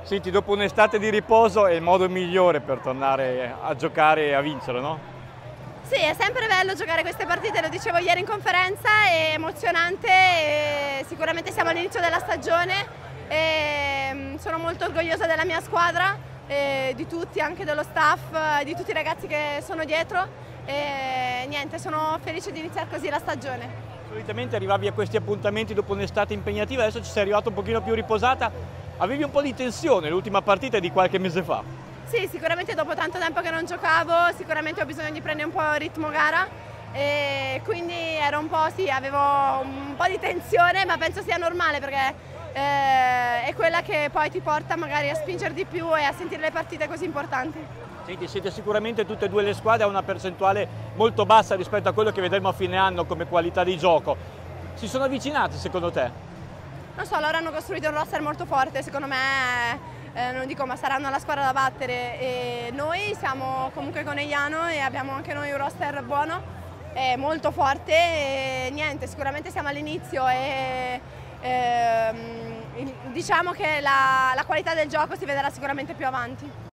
Senti, dopo un'estate di riposo è il modo migliore per tornare a giocare e a vincere, no? Sì, è sempre bello giocare queste partite, lo dicevo ieri in conferenza, è emozionante, e sicuramente siamo all'inizio della stagione e sono molto orgogliosa della mia squadra, di tutti, anche dello staff, di tutti i ragazzi che sono dietro e niente, sono felice di iniziare così la stagione. Solitamente arrivavi a questi appuntamenti dopo un'estate impegnativa, adesso ci sei arrivato un pochino più riposata, avevi un po' di tensione l'ultima partita di qualche mese fa. Sì, sicuramente dopo tanto tempo che non giocavo, sicuramente ho bisogno di prendere un po' il ritmo gara e quindi ero un po', sì, avevo un po' di tensione, ma penso sia normale perché è quella che poi ti porta magari a spingere di più e a sentire le partite così importanti. Senti, siete sicuramente tutte e due le squadre a una percentuale molto bassa rispetto a quello che vedremo a fine anno come qualità di gioco. Si sono avvicinati secondo te? Non so, loro hanno costruito un roster molto forte, secondo me, non dico, ma saranno la squadra da battere e noi siamo comunque Conegliano e abbiamo anche noi un roster buono, molto forte e niente, sicuramente siamo all'inizio e diciamo che la qualità del gioco si vedrà sicuramente più avanti.